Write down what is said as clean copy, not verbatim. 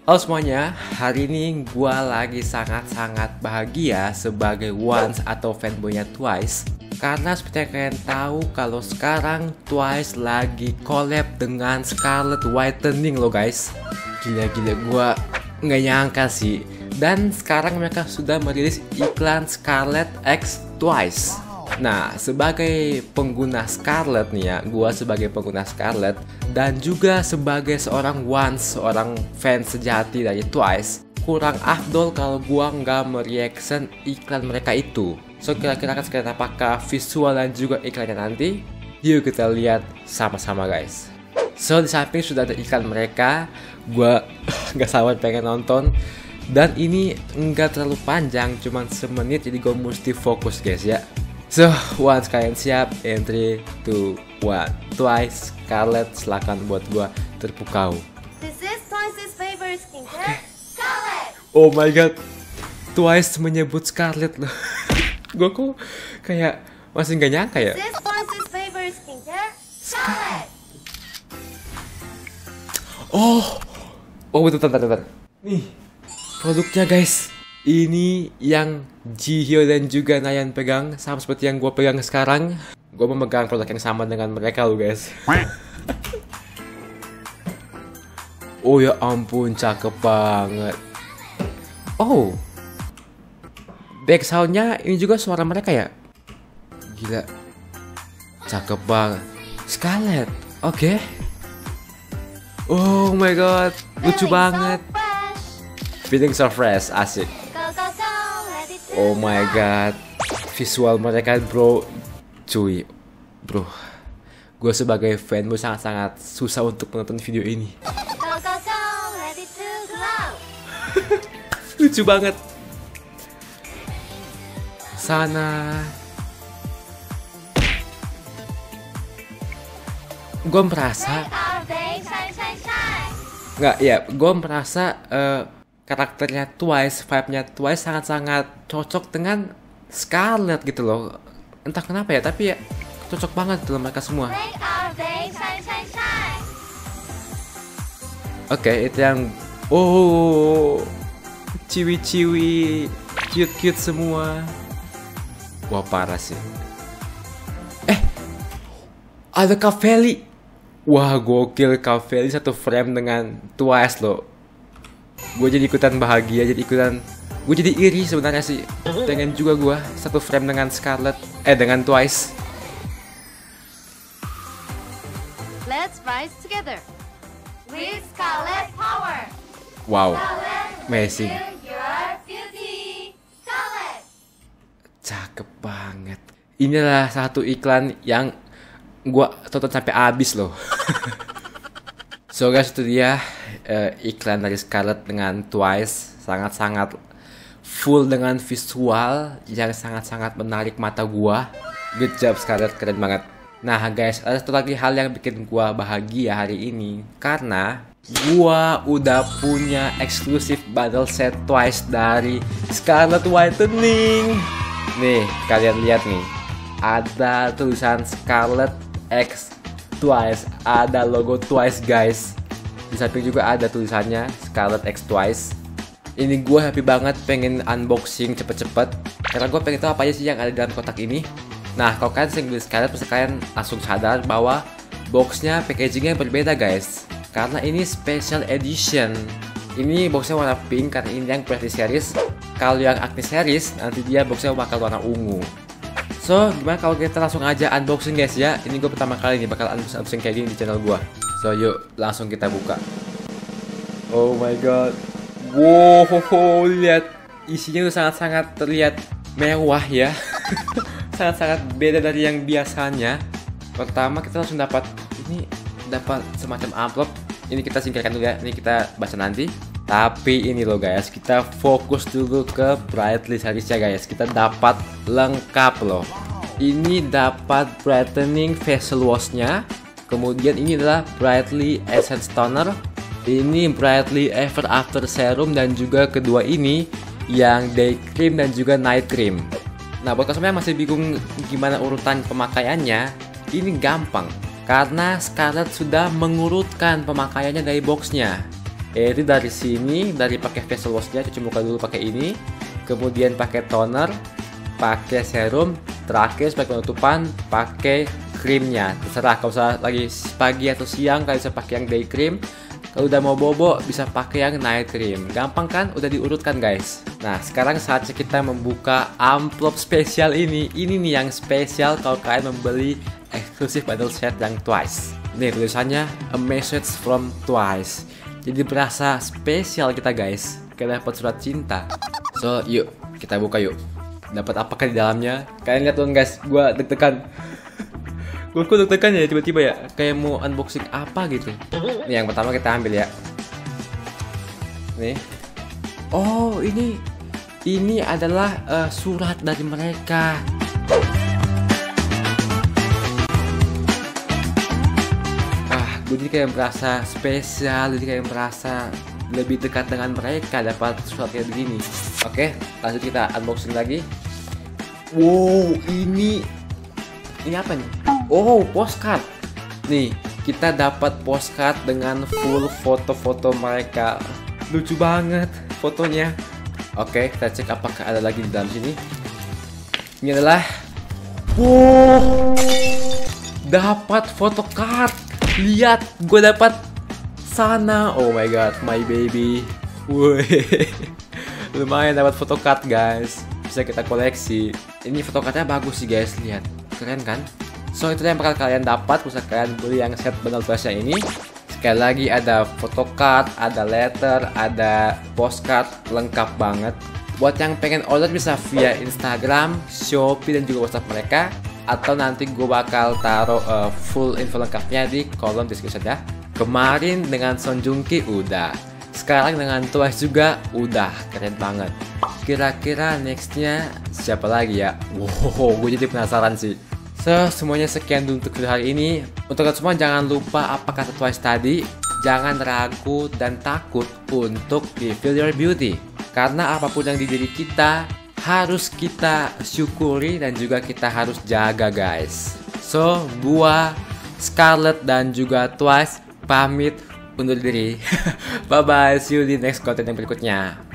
Halo semuanya, hari ini gue lagi sangat-sangat bahagia sebagai Once atau fanboynya Twice. Karena seperti yang kalian tahu kalau sekarang Twice lagi collab dengan Scarlet Whitening loh guys. Gila-gila, gue nggak nyangka sih. Dan sekarang mereka sudah merilis iklan Scarlet X Twice. Nah, sebagai pengguna Scarlet nih ya, gua sebagai pengguna Scarlet dan juga sebagai seorang Once, seorang fans sejati dari Twice, kurang afdol kalau gua nggak mereaction iklan mereka itu. So, kira-kira akan seperti apakah visual dan juga iklannya nanti? Yuk kita lihat sama-sama guys. So, di samping sudah ada iklan mereka, gua nggak sabar pengen nonton. Dan ini nggak terlalu panjang, cuman semenit, jadi gua mesti fokus guys ya. So, once kalian siap, in 3, 2, 1, Twice, Scarlet, silakan buat gua terpukau. This is Twice's favorite skincare, Scarlet. Oh my god, Twice menyebut Scarlet loh. Gua kok kayak masih nggak nyangka ya. This is Twice's favorite skincare, Scarlet. Oh bentar. Nih, produknya guys. Ini yang Jihyo dan juga Nayeon pegang, sama seperti yang gue pegang sekarang. Gue memegang produk yang sama dengan mereka loh guys. Oh ya ampun, cakep banget. Oh, back soundnya ini juga suara mereka ya. Gila, cakep banget. Scarlet, oke. Oh my god, lucu banget. Feeling so fresh, asik. Oh my god, visual mereka bro, cuy, bro. Gue sebagai fanboy sangat-sangat susah untuk menonton video ini. Lucu banget. Sana. Gue merasa, nggak ya, gue merasa karakternya Twice, vibe-nya Twice sangat-sangat cocok dengan Scarlet gitu loh. Entah kenapa ya, tapi ya cocok banget gitu loh mereka semua. Oke, itu yang ciwi-ciwi, cute-cute semua. Wah, parah sih. Ada Cavelli. Wah, gokil, Cavelli satu frame dengan Twice loh. Gue jadi ikutan bahagia, gue jadi iri sebenarnya sih. Pengen juga gue satu frame dengan Scarlet, dengan Twice. Let's rise together with Scarlet Power. Wow, Scarlet, amazing. your beauty. Scarlet. Cakep banget. Inilah satu iklan yang gue tonton sampai habis loh. So guys, itu dia iklan dari Scarlet dengan Twice. Sangat-sangat full dengan visual yang sangat-sangat menarik mata gua. Good job Scarlet, keren banget. Nah guys, ada satu lagi hal yang bikin gua bahagia hari ini, karena gua udah punya eksklusif bundle set Twice dari Scarlet Whitening. Nih, kalian lihat nih, ada tulisan Scarlet X Twice, ada logo Twice guys. Di samping juga ada tulisannya Scarlet X Twice. Ini gue happy banget pengen unboxing cepet-cepet, karena gue pengen tahu apa aja sih yang ada dalam kotak ini. Nah, kalau kalian sering beli Scarlet, pasti kalian langsung sadar bahwa boxnya, packagingnya berbeda guys, karena ini special edition. Ini boxnya warna pink karena ini yang Pretty Series. Kalau yang Acne Series, nanti dia boxnya bakal warna ungu. So, gimana kalau kita langsung aja unboxing guys ya. Ini gue pertama kali nih bakal unboxing kayak gini di channel gue. So, yuk langsung kita buka. Oh my god. Wow, lihat. Isinya tuh sangat-sangat terlihat mewah ya. Sangat-sangat beda dari yang biasanya. Pertama kita langsung dapat semacam amplop. Ini kita singkirkan dulu ya. Ini kita baca nanti. Tapi ini loh guys, kita fokus dulu ke Brightly seriesnya guys. Kita dapat lengkap loh. Ini dapat brightening facial washnya. Kemudian ini adalah Brightly Essence Toner. Ini Brightly Ever After Serum, dan juga kedua ini yang Day Cream dan juga Night Cream. Nah, buat kalian yang masih bingung gimana urutan pemakaiannya, ini gampang karena Scarlet sudah mengurutkan pemakaiannya dari boxnya. Yaitu dari sini, dari pakai facial washnya, cuci muka dulu pakai ini, kemudian pakai toner, pakai serum, terakhir sebagai penutupan pakai krimnya. Terserah, kalau usah lagi pagi atau siang kalian bisa pakai yang day cream. Kalau udah mau bobo bisa pakai yang night cream. Gampang kan? Udah diurutkan guys. Nah sekarang saatnya kita membuka amplop spesial ini. Ini nih yang spesial kalau kalian membeli eksklusif bundle set yang Twice. Nih tulisannya a message from Twice. Jadi berasa spesial kita guys. Kita dapat surat cinta. So yuk kita buka yuk. Dapat apakah di dalamnya? Kalian lihat dong guys, gua deg-degan. Gue kok deg-degan ya tiba-tiba ya, kayak mau unboxing apa gitu. Nih yang pertama kita ambil ya. Nih. Oh ini adalah surat dari mereka. Gue jadi kayak merasa spesial, jadi kayak merasa lebih dekat dengan mereka dapat surat kayak begini. Oke, lanjut kita unboxing lagi. Wow, ini apa nih? Oh, postcard. Nih, kita dapat postcard dengan full foto-foto mereka. Lucu banget fotonya. Oke, kita cek apakah ada lagi di dalam sini. Ini adalah wow, dapat photocard. Lihat, gue dapat sana. Oh my god, my baby. Woi. Lumayan dapat photocard, guys. Bisa kita koleksi. Ini photocardnya bagus sih, guys. Lihat. Keren kan? So itu yang bakal kalian dapat bisa kalian beli yang set bundle Twice-nya ini. Sekali lagi ada photocard, ada letter, ada postcard, lengkap banget. Buat yang pengen order bisa via Instagram, Shopee dan juga WhatsApp mereka. Atau nanti gue bakal taruh full info lengkapnya di kolom description ya. Kemarin dengan Son Joong Ki udah. Sekarang dengan Twice juga udah. Keren banget. Kira-kira nextnya siapa lagi ya? Wow, gue jadi penasaran sih. So, semuanya sekian dulu untuk video hari ini. Untuk kalian semua jangan lupa apa kata Twice tadi. Jangan ragu dan takut untuk reveal your beauty. Karena apapun yang di diri kita harus kita syukuri dan juga kita harus jaga guys. So, gua, Scarlett dan juga Twice pamit undur diri. Bye bye, see you di next content yang berikutnya.